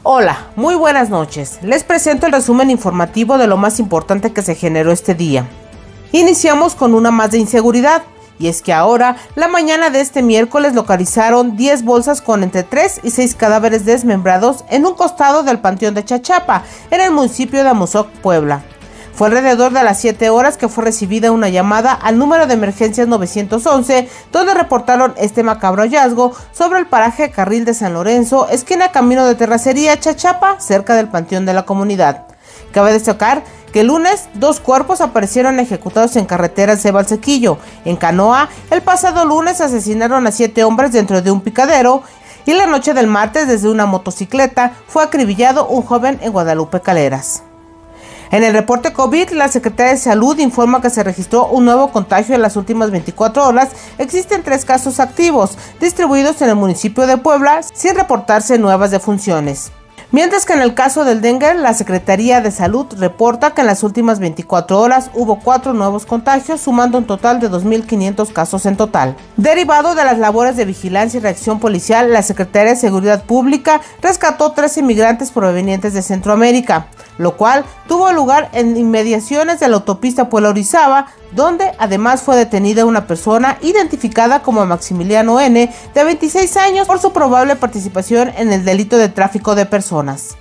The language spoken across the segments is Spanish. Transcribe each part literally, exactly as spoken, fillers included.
Hola, muy buenas noches. Les presento el resumen informativo de lo más importante que se generó este día. Iniciamos con una más de inseguridad, y es que ahora, la mañana de este miércoles, localizaron diez bolsas con entre tres y seis cadáveres desmembrados en un costado del Panteón de Chachapa, en el municipio de Amozoc, Puebla. Fue alrededor de las siete horas que fue recibida una llamada al número de emergencias nueve once, donde reportaron este macabro hallazgo sobre el paraje Carril de San Lorenzo, esquina Camino de Terracería, Chachapa, cerca del panteón de la comunidad. Cabe destacar que el lunes dos cuerpos aparecieron ejecutados en carretera Cebalsequillo. En Canoa, el pasado lunes asesinaron a siete hombres dentro de un picadero, y la noche del martes, desde una motocicleta, fue acribillado un joven en Guadalupe Caleras. En el reporte COVID, la Secretaría de Salud informa que se registró un nuevo contagio en las últimas veinticuatro horas. Existen tres casos activos, distribuidos en el municipio de Puebla, sin reportarse nuevas defunciones. Mientras que en el caso del dengue, la Secretaría de Salud reporta que en las últimas veinticuatro horas hubo cuatro nuevos contagios, sumando un total de dos mil quinientos casos en total. Derivado de las labores de vigilancia y reacción policial, la Secretaría de Seguridad Pública rescató tres inmigrantes provenientes de Centroamérica, lo cual tuvo lugar en inmediaciones de la autopista Puebla-Orizaba, donde además fue detenida una persona identificada como Maximiliano N., de veintiséis años, por su probable participación en el delito de tráfico de personas.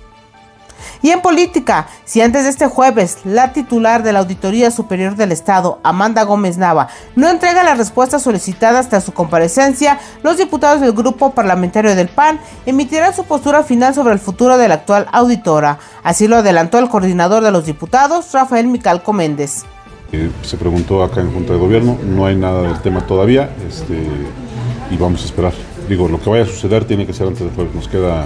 Y en política, si antes de este jueves la titular de la Auditoría Superior del Estado, Amanda Gómez Nava, no entrega las respuestas solicitadas tras su comparecencia, los diputados del grupo parlamentario del P A N emitirán su postura final sobre el futuro de la actual auditora. Así lo adelantó el coordinador de los diputados, Rafael Micalco Méndez. Eh, se preguntó acá en Junta de Gobierno, no hay nada del tema todavía, este, y vamos a esperar. Digo, lo que vaya a suceder tiene que ser antes del jueves, nos queda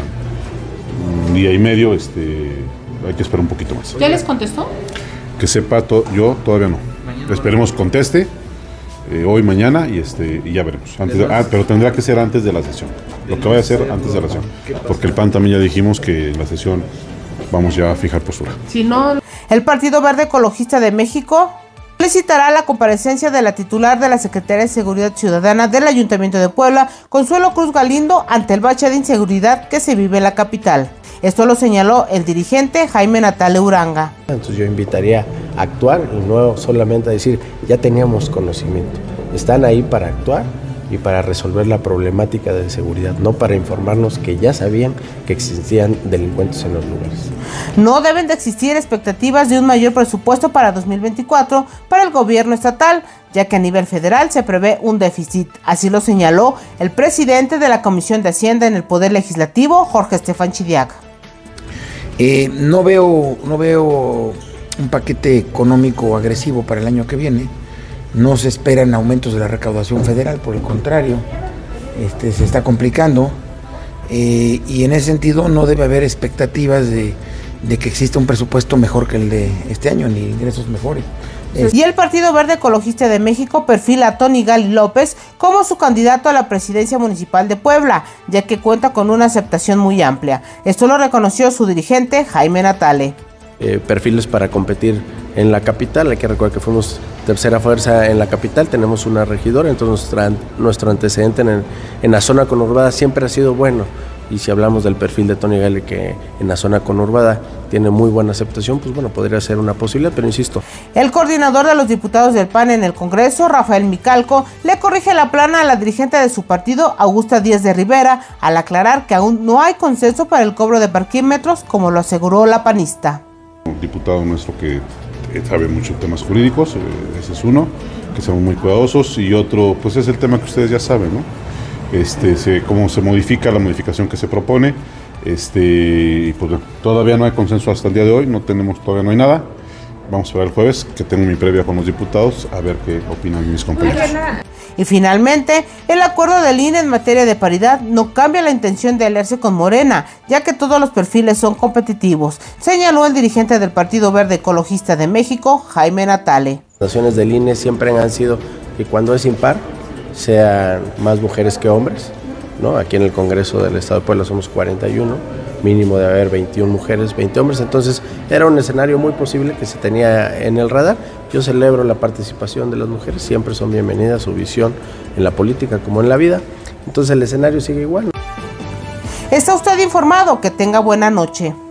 un día y medio, este, hay que esperar un poquito más. ¿Ya les contestó? Que sepa, to yo todavía no. Mañana. Esperemos conteste eh, hoy, mañana, y este y ya veremos. Antes de, ah, pero tendrá que ser antes de la sesión. Lo que vaya a ser antes de la sesión. Porque el P A N también ya dijimos que en la sesión vamos ya a fijar postura. Si no, el Partido Verde Ecologista de México solicitará la comparecencia de la titular de la Secretaría de Seguridad Ciudadana del Ayuntamiento de Puebla, Consuelo Cruz Galindo, ante el bache de inseguridad que se vive en la capital. Esto lo señaló el dirigente Jaime Natale Uranga. Entonces yo invitaría a actuar y no solamente a decir, ya teníamos conocimiento. Están ahí para actuar y para resolver la problemática de seguridad, no para informarnos que ya sabían que existían delincuentes en los lugares. No deben de existir expectativas de un mayor presupuesto para dos mil veinticuatro para el gobierno estatal, ya que a nivel federal se prevé un déficit. Así lo señaló el presidente de la Comisión de Hacienda en el Poder Legislativo, Jorge Estefan Chidiaga. Eh, no veo, no veo un paquete económico agresivo para el año que viene. No se esperan aumentos de la recaudación federal, por el contrario, este, se está complicando, eh, y en ese sentido no debe haber expectativas de, de que exista un presupuesto mejor que el de este año, ni ingresos mejores. Y el Partido Verde Ecologista de México perfila a Tony Gali López como su candidato a la presidencia municipal de Puebla, ya que cuenta con una aceptación muy amplia. Esto lo reconoció su dirigente Jaime Natale. Eh, perfiles para competir en la capital, hay que recordar que fuimos tercera fuerza en la capital, tenemos una regidora, entonces nuestra, nuestro antecedente en, el, en la zona conurbada siempre ha sido bueno, y si hablamos del perfil de Tony Gali, que en la zona conurbada tiene muy buena aceptación, pues bueno, podría ser una posibilidad, pero insisto. El coordinador de los diputados del P A N en el Congreso, Rafael Micalco, le corrige la plana a la dirigente de su partido, Augusta Díaz de Rivera, al aclarar que aún no hay consenso para el cobro de parquímetros, como lo aseguró la panista. Un diputado nuestro que sabe mucho de temas jurídicos, ese es uno, que somos muy cuidadosos, y otro, pues es el tema que ustedes ya saben, ¿no? Este, se, cómo se modifica la modificación que se propone, este, y pues todavía no hay consenso hasta el día de hoy, no tenemos, todavía no hay nada. Vamos a ver el jueves, que tengo mi previa con los diputados, a ver qué opinan mis compañeros. Y finalmente, el acuerdo del I N E en materia de paridad no cambia la intención de aliarse con Morena, ya que todos los perfiles son competitivos, señaló el dirigente del Partido Verde Ecologista de México, Jaime Natale. Las acciones del I N E siempre han sido que cuando es impar, sean más mujeres que hombres, ¿no? Aquí en el Congreso del Estado de Puebla somos cuarenta y uno, mínimo de haber veintiuna mujeres, veinte hombres, entonces era un escenario muy posible que se tenía en el radar. Yo celebro la participación de las mujeres, siempre son bienvenidas, su visión en la política como en la vida, entonces el escenario sigue igual. Está usted informado, que tenga buena noche.